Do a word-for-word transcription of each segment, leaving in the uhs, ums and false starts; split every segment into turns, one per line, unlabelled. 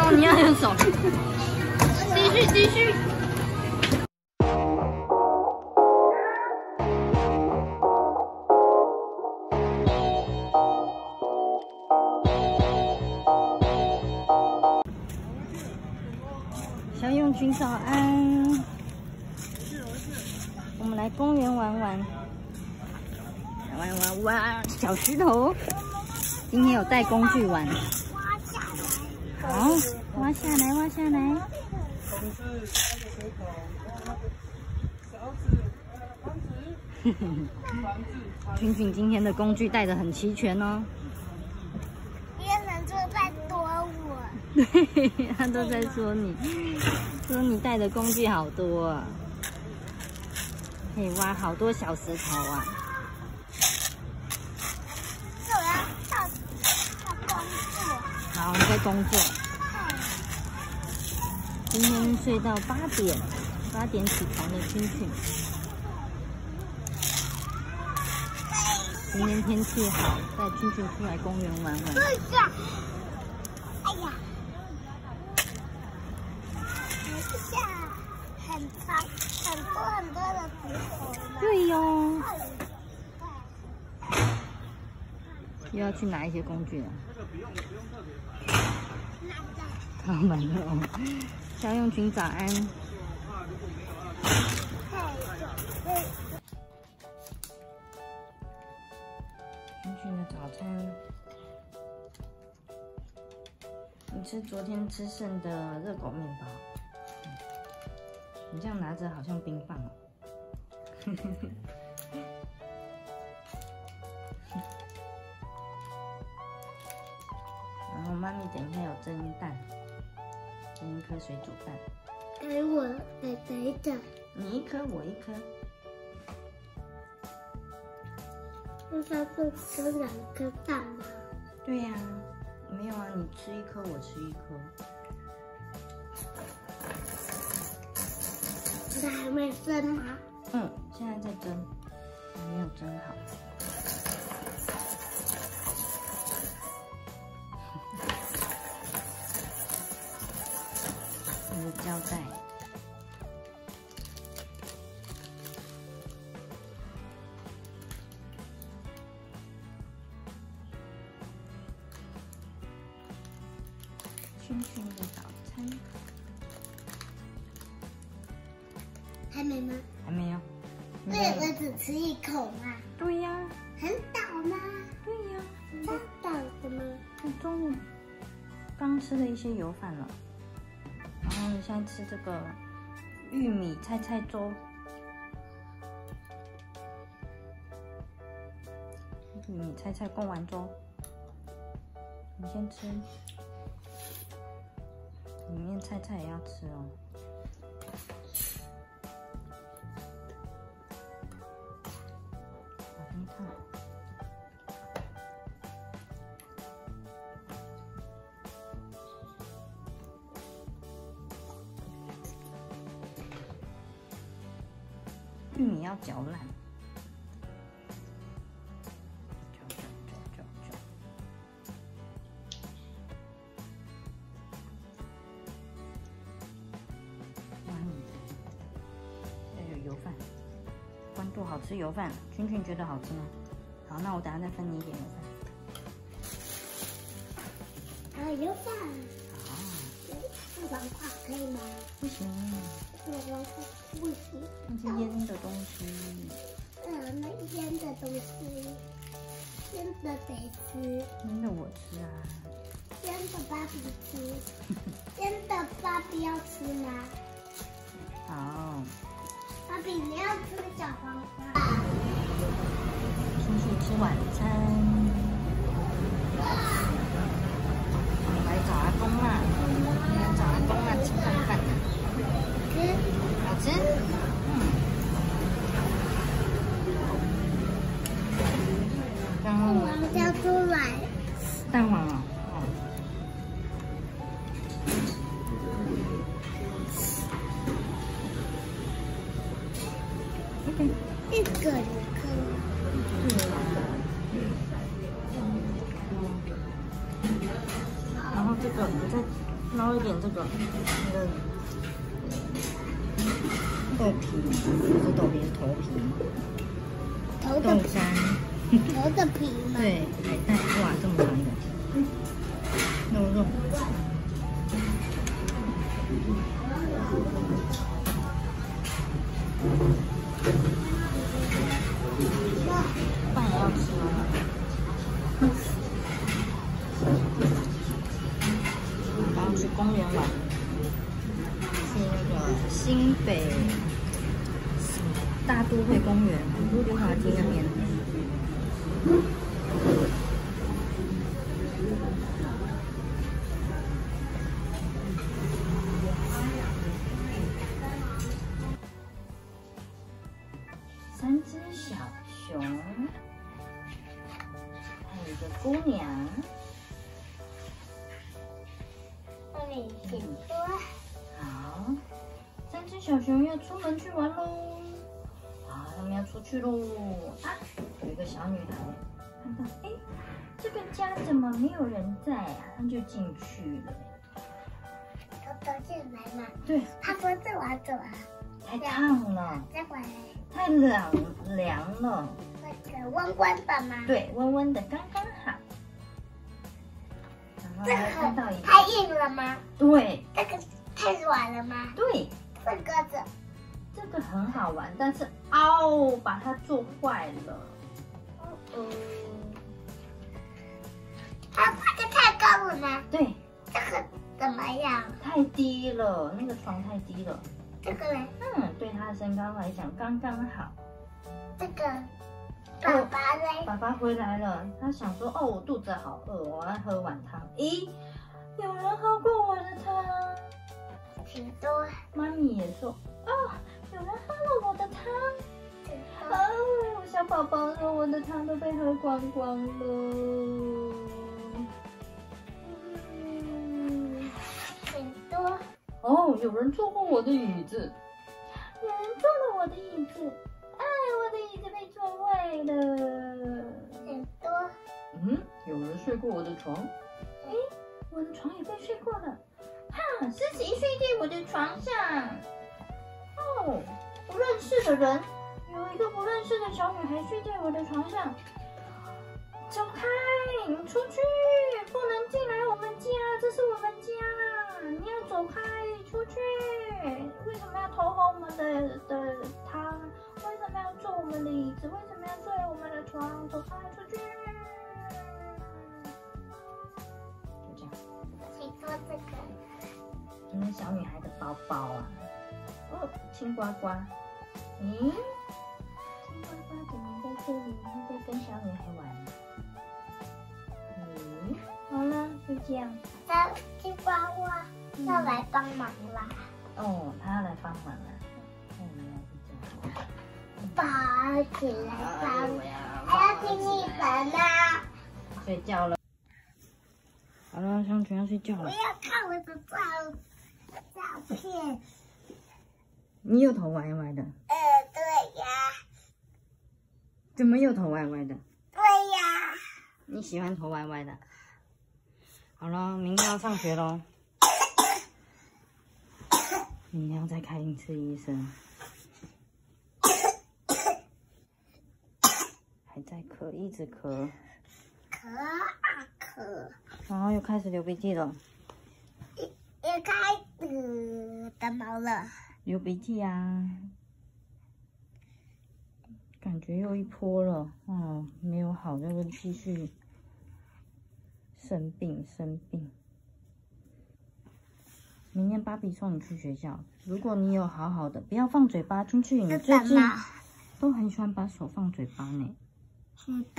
哦，你要用手。继续继续。小永君早安。我们来公园玩玩。玩玩玩小石头。今天有带工具玩。好，挖下来，挖下来。君君今天的工具带的很齐全哦。
别人都在躲我。
对，他都在说你，说你带的工具好多啊，可以挖好多小石头啊。
这我要到到工作。
好，你在工作。今天睡到八点，八点起床的君君。今天天气好，带君君出来公园玩玩。
哎呀，哎呀，等一下，很长，很多很多的石头吗？
对哟。又要去拿一些工具了。好满哦。小永君早安。君君的早餐，你吃昨天吃剩的热狗面包。嗯、你这样拿着好像冰棒哦。然后妈咪等一下有蒸蛋，蒸一颗水煮蛋。
给我给谁的？
你一颗，我一颗。
那它是吃两颗蛋吗？
对呀、啊，没有啊，你吃一颗，我吃一颗。
它还没蒸吗？
嗯，现在在蒸，还没有蒸好。你的胶带。君君的早餐
还没吗？
还没有。
我以为只吃一口嘛。
对呀、啊。
很饱吗？
对呀、啊。
超饱的吗？
你中午刚吃了一些油饭了，然后你现在吃这个玉米菜菜粥。玉米菜菜贡丸粥，你先吃。里面菜菜也要吃哦。我给你看。玉米要搅烂。搅搅搅搅搅。油饭，关渡好吃油饭，君君觉得好吃吗？好，那我等下再分你一点油
饭。啊，油饭。
好。
这黄瓜可以吗？
不行。
这黄瓜不行。
那是腌的东西。
嗯，那腌的东西，腌的得吃。
腌的我吃啊。
腌的芭比吃。腌的芭比要吃吗？
好。
芭比，你要吃小黄瓜。
君君吃晚餐。来找阿公啦！来找阿公啦，吃饭饭。
吃。
好吃。嗯。然后。
蛋黄交出来。
蛋黄啊。
一个一颗。
然后这个你再捞一点这个那个豆皮，不是豆皮，是头皮。
头的
豆干。
头的皮吗？
对，海带，哇，这么长一个。肉肉。饭也要吃吗？然后去公园玩，去那个新北大都会公园，溜溜滑梯那边。三只小熊，还有一个姑娘。
那里挺多。
好，三只小熊要出门去玩喽。好，他们要出去喽。啊，有一个小女孩看到，哎，这个家怎么没有人在啊？她就进去了。
偷偷进来嘛？
对。
他说这玩走啊。
太烫了。
这会。
太凉凉了。
那个温温的吗？
对，温温的刚刚好。然后还看到一个。
太硬了吗？
对。
这个太软了吗？
对。
这个子。
这个很好玩，但是凹把它做坏了。
嗯。啊，这个太高了吗？
对。
这个怎么样？
太低了，那个床太低了。
这个呢？
嗯，对他的身高来讲刚刚好。这
个爸爸呢？
爸爸回来了，他想说，哦，我肚子好饿，我要喝碗汤。咦，有人喝过我的汤？
挺多。
妈咪也说，哦，有人喝了我的汤。哦，小宝宝说我的汤都被喝光光了。嗯，
挺多。
哦，有人坐过我的椅子，有人坐了我的椅子，哎，我的椅子被坐坏了。
很多。
嗯，有人睡过我的床，哎，我的床也被睡过了。哈，是谁睡在我的床上？哦，不认识的人，有一个不认识的小女孩睡在我的床上。走开，你出去，不能进来我们家，这是我们家。你要走开，出去！为什么要偷喝我们的的汤？为什么要坐我们的椅子？为什么要睡我们的床？走开，出去！就这样。
谁说这个？
那小女孩的包包啊，哦，青呱呱，咦，青呱呱怎么在这里？在跟小女孩玩。嗯，好了，就这样。
那青呱呱要来帮忙啦。
哦，他要来帮忙了。
抱起来帮，还要听你的呢。
睡觉了。好了，香泉要睡觉了。
我要看我的照照片。
你又头歪歪的。
呃，对呀。
怎么又头歪歪的？
对呀。
你喜欢头歪歪的？好了，明天要上学喽。明天要再看一次医生。还在咳，一直咳。
咳啊咳。
然后又开始流鼻涕了。
也开始感冒了。
流鼻涕啊。感觉又一波了，哦，没有好，就会继续生病生病。明天芭比送你去学校，如果你有好好的，不要放嘴巴进去。你最近都很喜欢把手放嘴巴呢。
很多。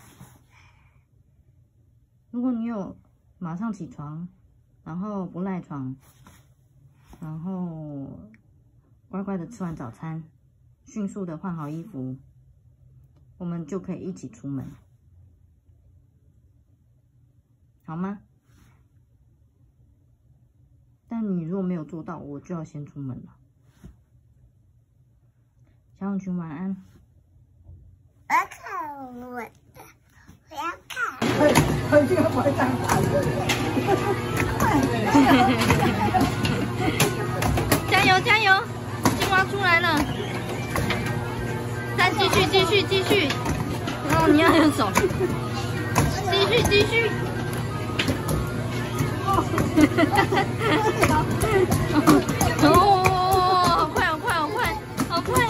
如果你有马上起床，然后不赖床，然后乖乖的吃完早餐，迅速的换好衣服，我们就可以一起出门，好吗？但你如果没有做到，我就要先出门了。小永群晚安。
我要看我的，我要看。
快快这个快站好。
加油加油！青蛙出来了，再继续继续继续。哦，你要用手，继续继续。哦，好快好快好快好快！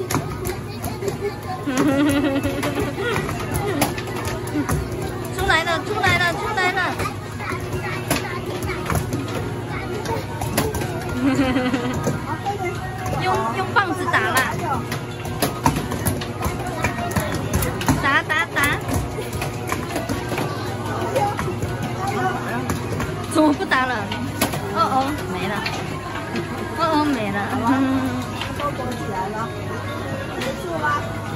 出来了出来了出来了！用用棒子打啦，打打打！怎么不打了？哦哦，没了！哦哦，没了！嗯，
都躲起来了，结束啦。